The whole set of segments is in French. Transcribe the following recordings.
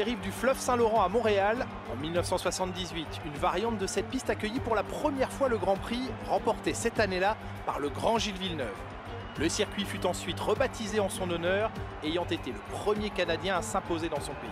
rives du fleuve Saint-Laurent à Montréal. En 1978, une variante de cette piste accueillit pour la première fois le Grand Prix, remporté cette année-là par le grand Gilles Villeneuve. Le circuit fut ensuite rebaptisé en son honneur, ayant été le premier Canadien à s'imposer dans son pays.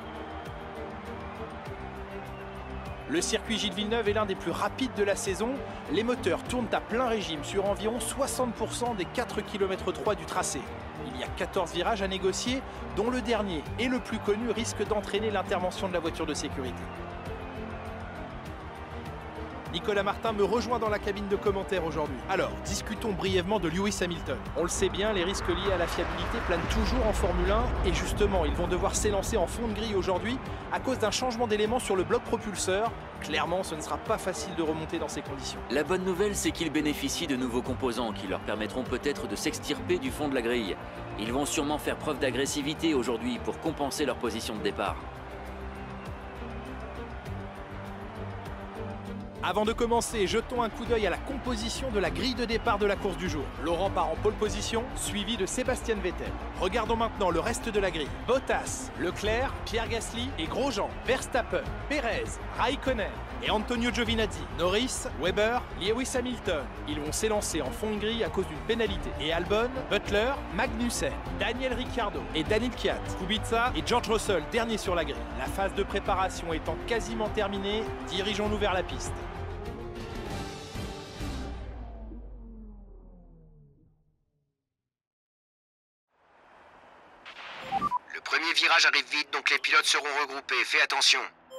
Le circuit Gilles Villeneuve est l'un des plus rapides de la saison. Les moteurs tournent à plein régime sur environ 60% des 4,3 km du tracé. Il y a 14 virages à négocier, dont le dernier et le plus connu risque d'entraîner l'intervention de la voiture de sécurité. Nicolas Martin me rejoint dans la cabine de commentaires aujourd'hui. Alors, discutons brièvement de Lewis Hamilton. On le sait bien, les risques liés à la fiabilité planent toujours en Formule 1 et justement, ils vont devoir s'élancer en fond de grille aujourd'hui à cause d'un changement d'élément sur le bloc propulseur. Clairement, ce ne sera pas facile de remonter dans ces conditions. La bonne nouvelle, c'est qu'ils bénéficient de nouveaux composants qui leur permettront peut-être de s'extirper du fond de la grille. Ils vont sûrement faire preuve d'agressivité aujourd'hui pour compenser leur position de départ. Avant de commencer, jetons un coup d'œil à la composition de la grille de départ de la course du jour. Laurent part en pole position, suivi de Sébastien Vettel. Regardons maintenant le reste de la grille. Bottas, Leclerc, Pierre Gasly et Grosjean, Verstappen, Perez, Raikkonen et Antonio Giovinazzi, Norris, Webber, Lewis Hamilton. Ils vont s'élancer en fond de grille à cause d'une pénalité. Et Albon, Butler, Magnussen, Daniel Ricciardo et Daniil Kvyat, Kubica et George Russell, dernier sur la grille. La phase de préparation étant quasiment terminée, dirigeons-nous vers la piste. Le premier virage arrive vite, donc les pilotes seront regroupés. Fais attention.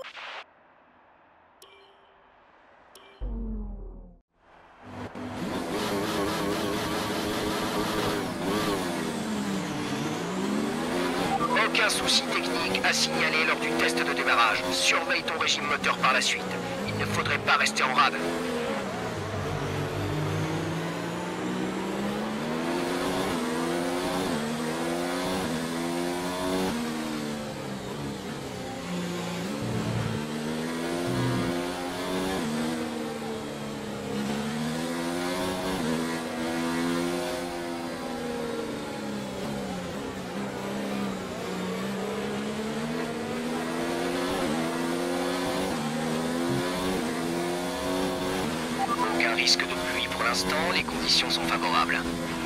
Aucun souci technique à signaler lors du test de démarrage. Surveille ton régime moteur par la suite. Il ne faudrait pas rester en rade. Risque de pluie pour l'instant, les conditions sont favorables.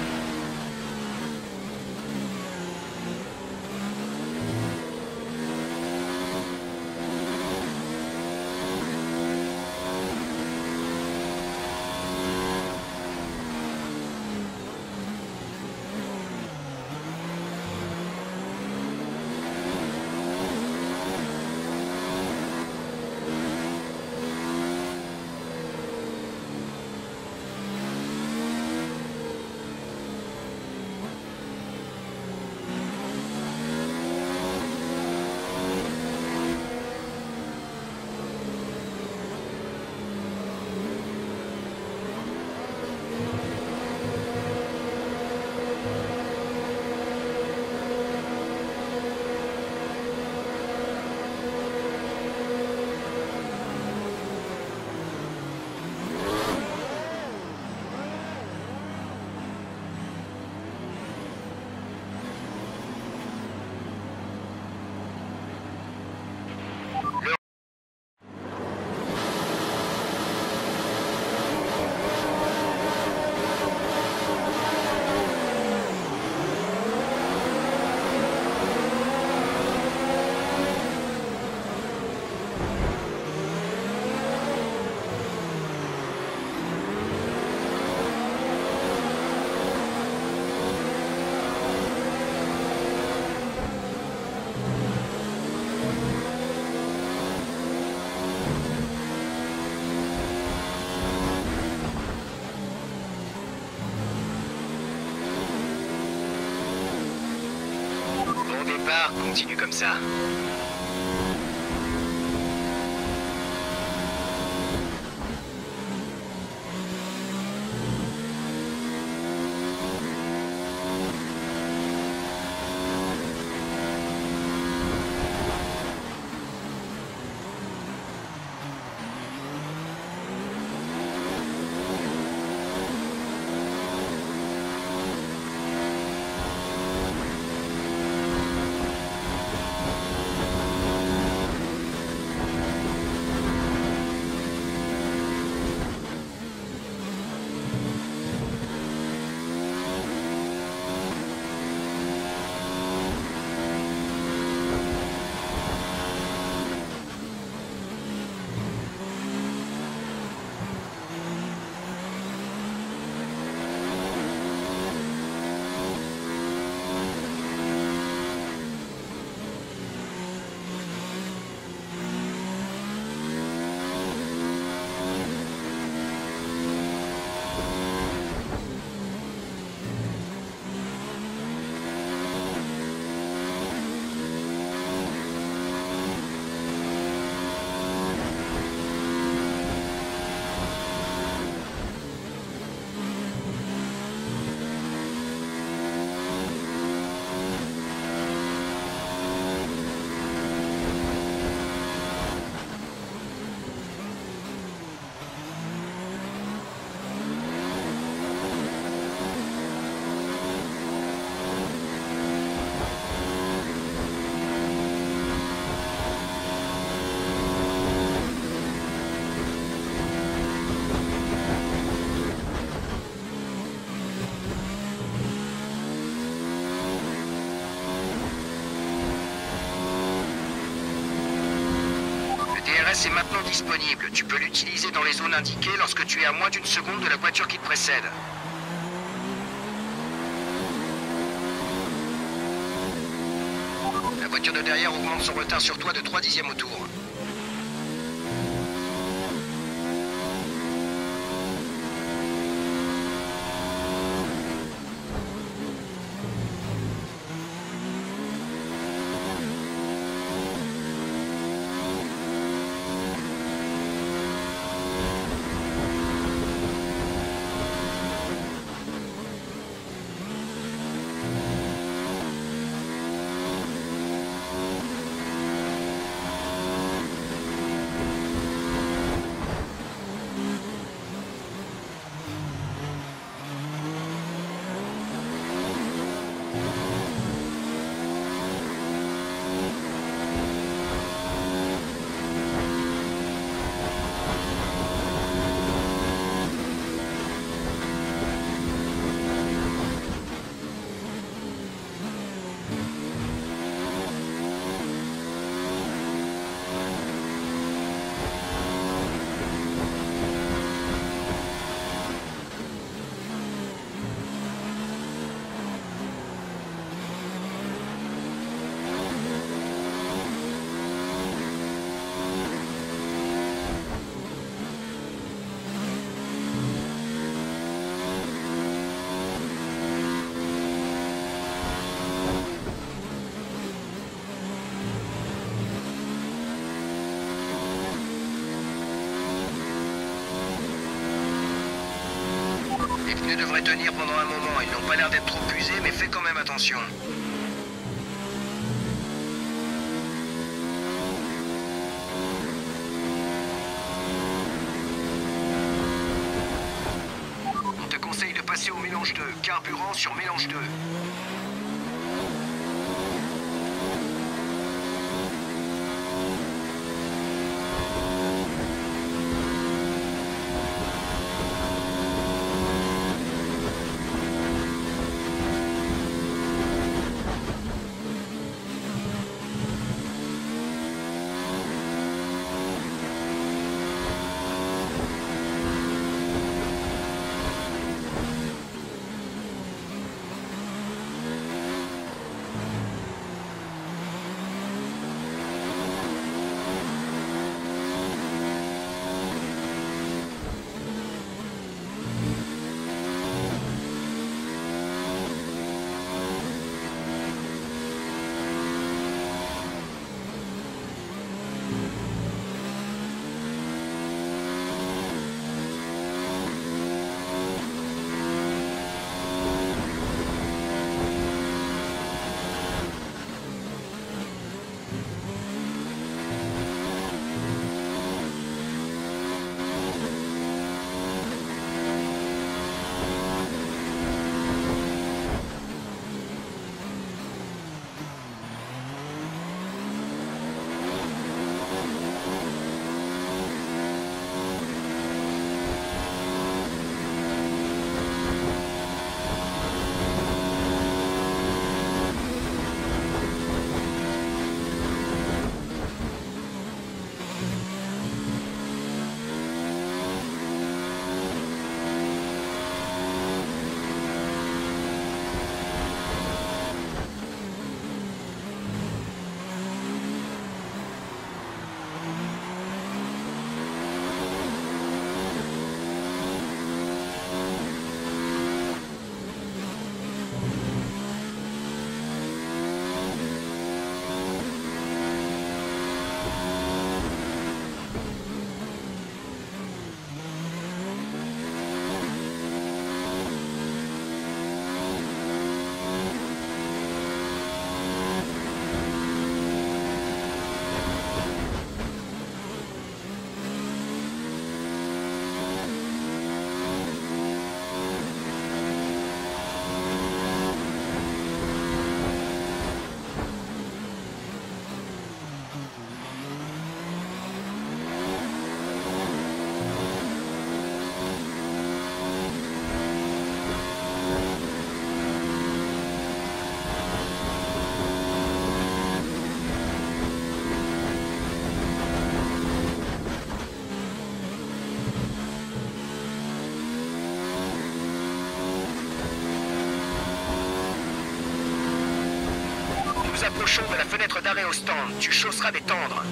Continue comme ça. pass est maintenant disponible. Tu peux l'utiliser dans les zones indiquées lorsque tu es à moins d'une seconde de la voiture qui te précède. La voiture de derrière augmente son retard sur toi de 3 dixièmes au tour. Les pneus devraient tenir pendant un moment. Ils n'ont pas l'air d'être trop usés, mais fais quand même attention. On te conseille de passer au mélange 2. Carburant sur mélange 2. approchons de la fenêtre d'arrêt au stand. Tu chausseras des tendres.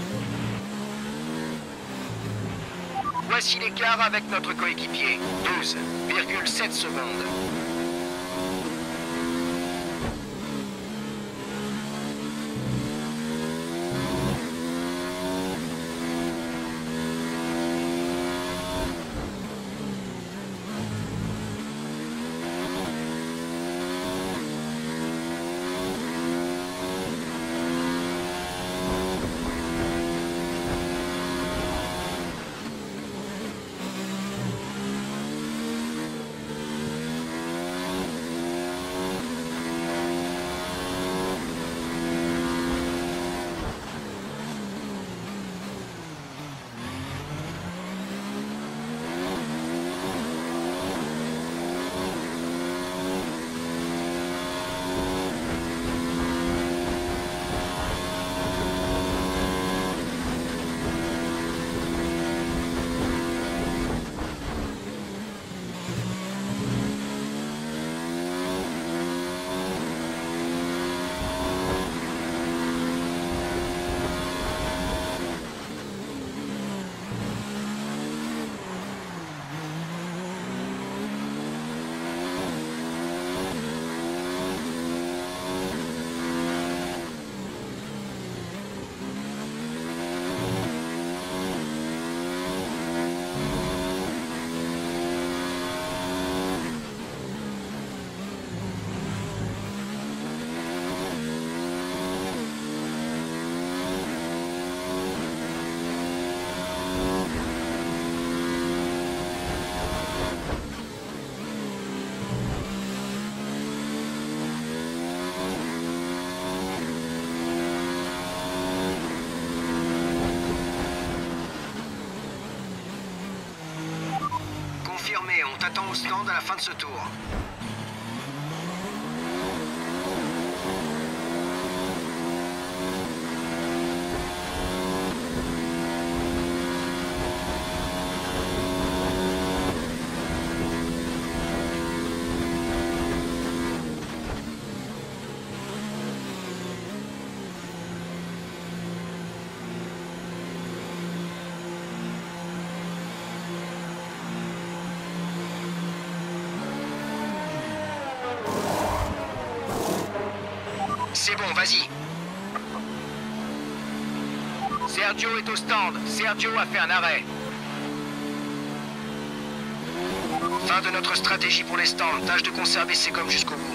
Voici l'écart avec notre coéquipier. 12,7 secondes. Confirmé, on t'attend au stand à la fin de ce tour. C'est bon, vas-y. Sergio est au stand. Sergio a fait un arrêt. Fin de notre stratégie pour les stands. Tâche de conserver ces gommes jusqu'au bout.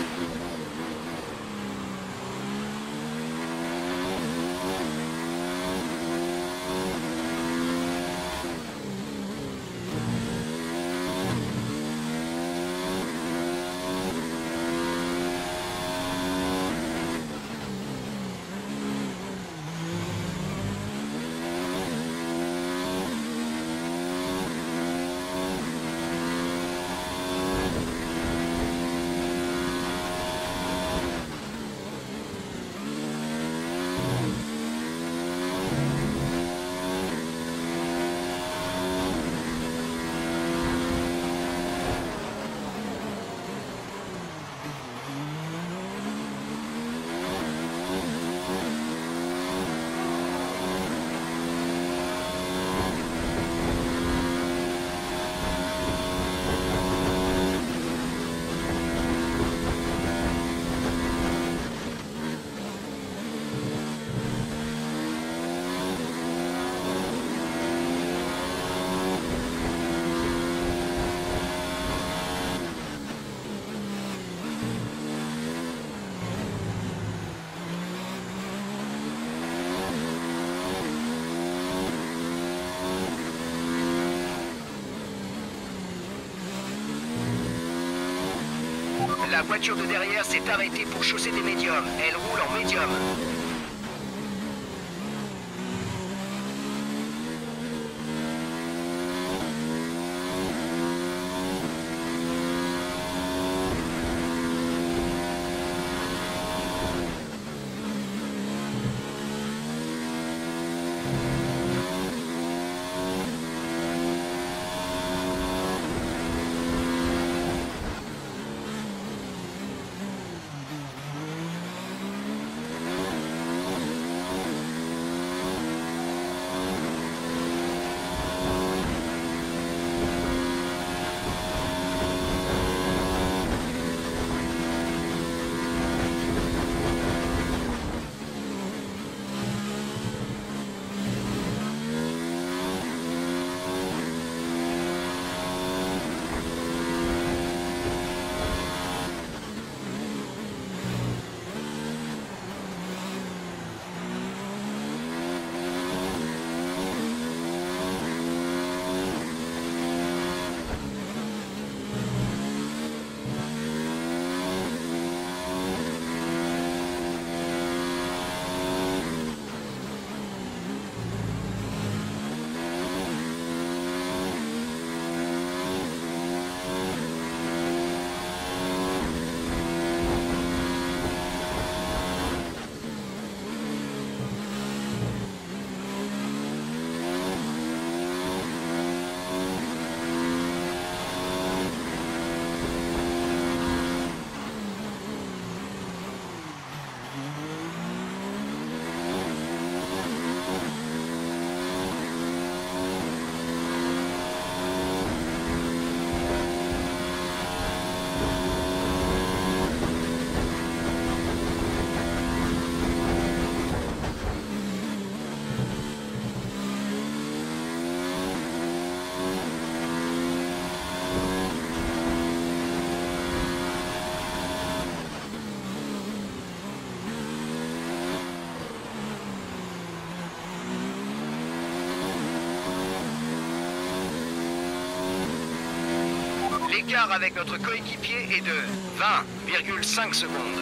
La voiture de derrière s'est arrêtée pour chausser des médiums. Elle roule en médium. L'écart avec notre coéquipier est de 20,5 secondes.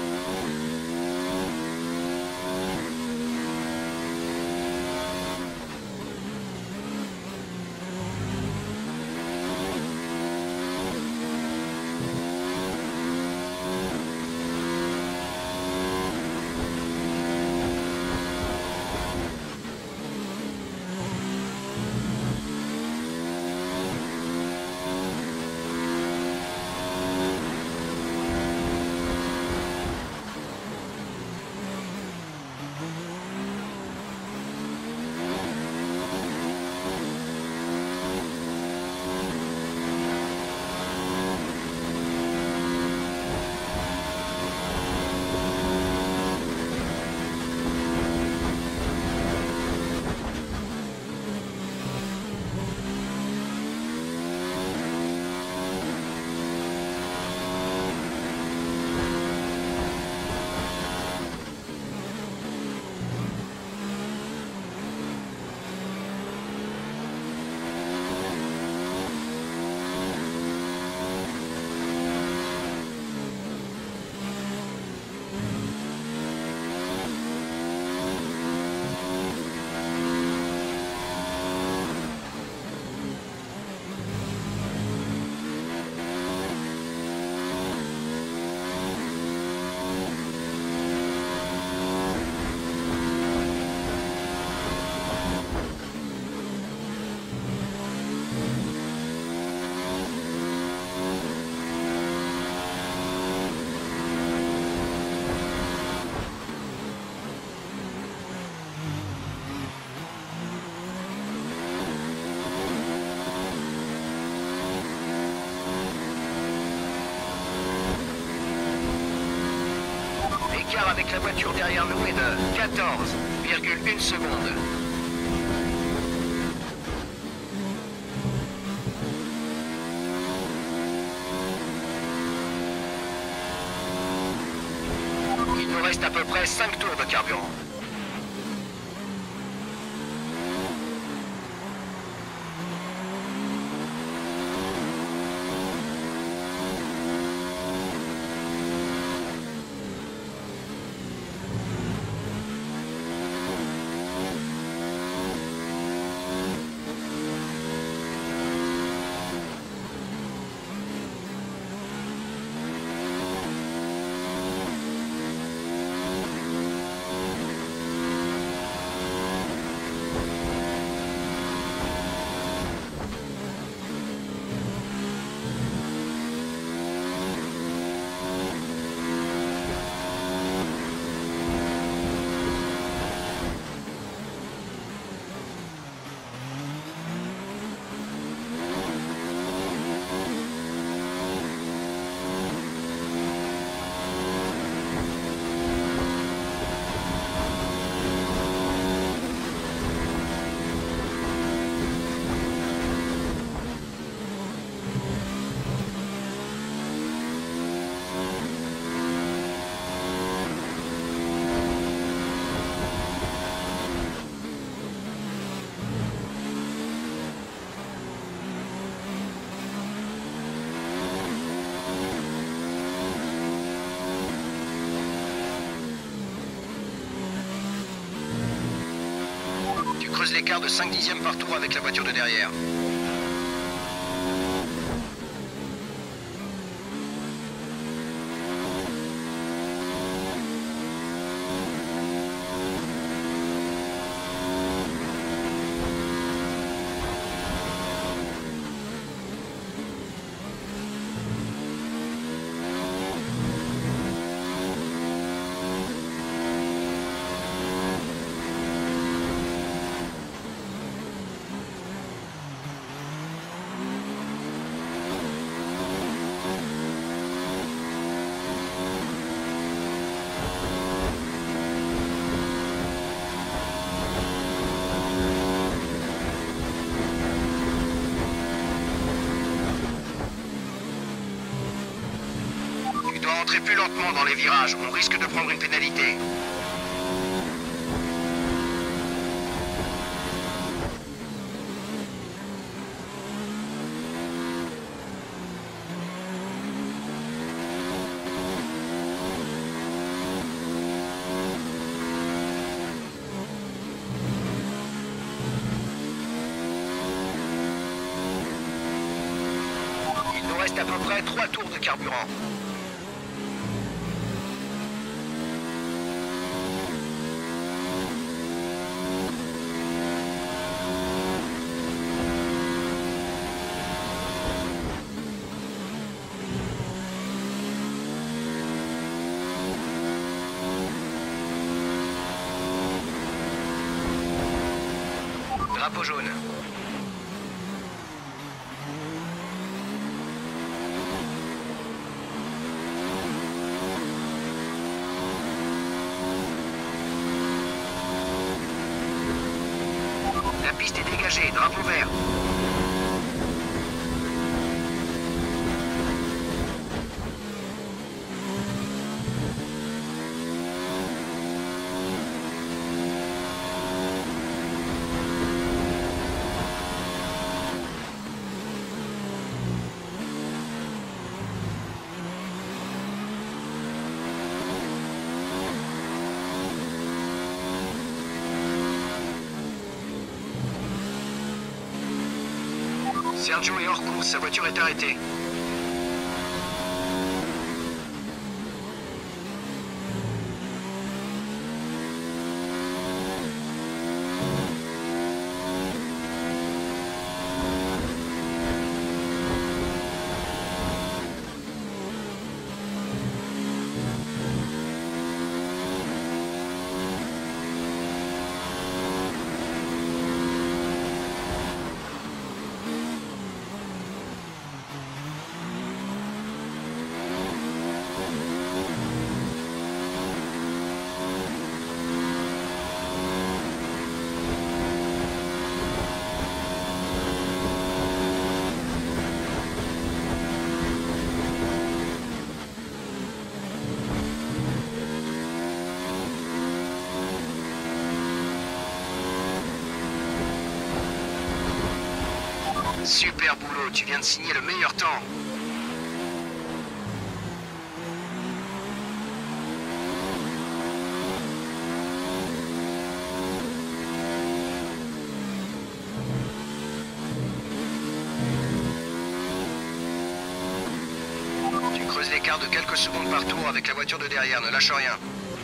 L'écart avec la voiture derrière nous est de 14,1 secondes. Il nous reste à peu près 5 tours de carburant. Creuse l'écart de 5 dixièmes par tour avec la voiture de derrière. Entrez plus lentement dans les virages, on risque de prendre une pénalité. reste à peu près 3 tours de carburant. Drapeau jaune. La piste est dégagée, drapeau vert. Sergio est hors course, sa voiture est arrêtée. Super boulot, tu viens de signer le meilleur temps. Tu creuses l'écart de quelques secondes par tour avec la voiture de derrière, ne lâche rien.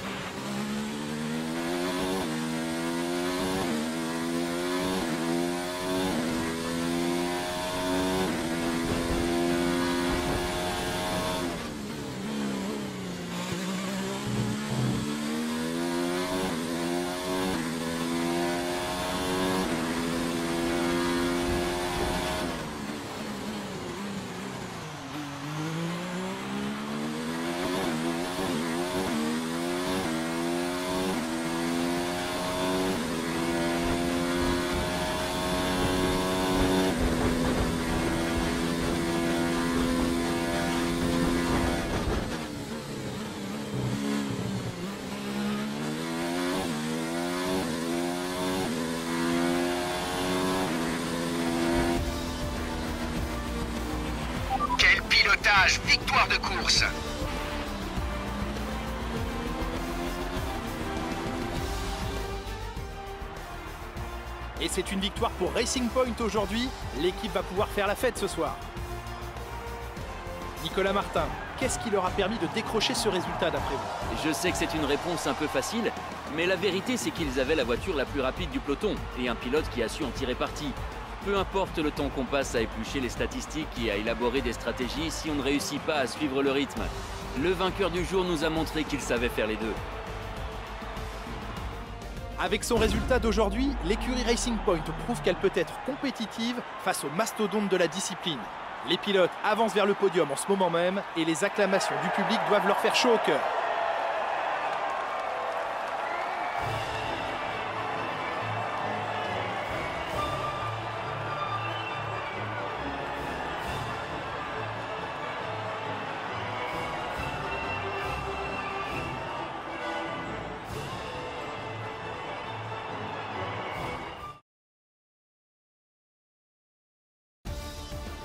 Victoire de course. Et c'est une victoire pour Racing Point aujourd'hui. L'équipe va pouvoir faire la fête ce soir. Nicolas Martin, qu'est-ce qui leur a permis de décrocher ce résultat d'après vous? Je sais que c'est une réponse un peu facile, mais la vérité c'est qu'ils avaient la voiture la plus rapide du peloton et un pilote qui a su en tirer parti. Peu importe le temps qu'on passe à éplucher les statistiques et à élaborer des stratégies si on ne réussit pas à suivre le rythme. Le vainqueur du jour nous a montré qu'il savait faire les deux. Avec son résultat d'aujourd'hui, l'écurie Racing Point prouve qu'elle peut être compétitive face aux mastodontes de la discipline. Les pilotes avancent vers le podium en ce moment même et les acclamations du public doivent leur faire chaud au cœur.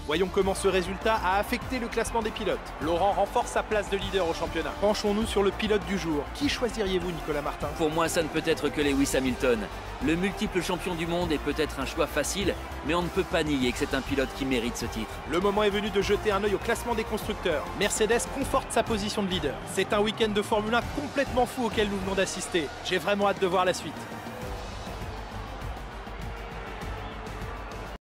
Voyons comment ce résultat a affecté le classement des pilotes. Laurent renforce sa place de leader au championnat. Penchons-nous sur le pilote du jour. Qui choisiriez-vous, Nicolas Martin? Pour moi, ça ne peut être que Lewis Hamilton. Le multiple champion du monde est peut-être un choix facile, mais on ne peut pas nier que c'est un pilote qui mérite ce titre. Le moment est venu de jeter un œil au classement des constructeurs. Mercedes conforte sa position de leader. C'est un week-end de Formule 1 complètement fou auquel nous venons d'assister. J'ai vraiment hâte de voir la suite.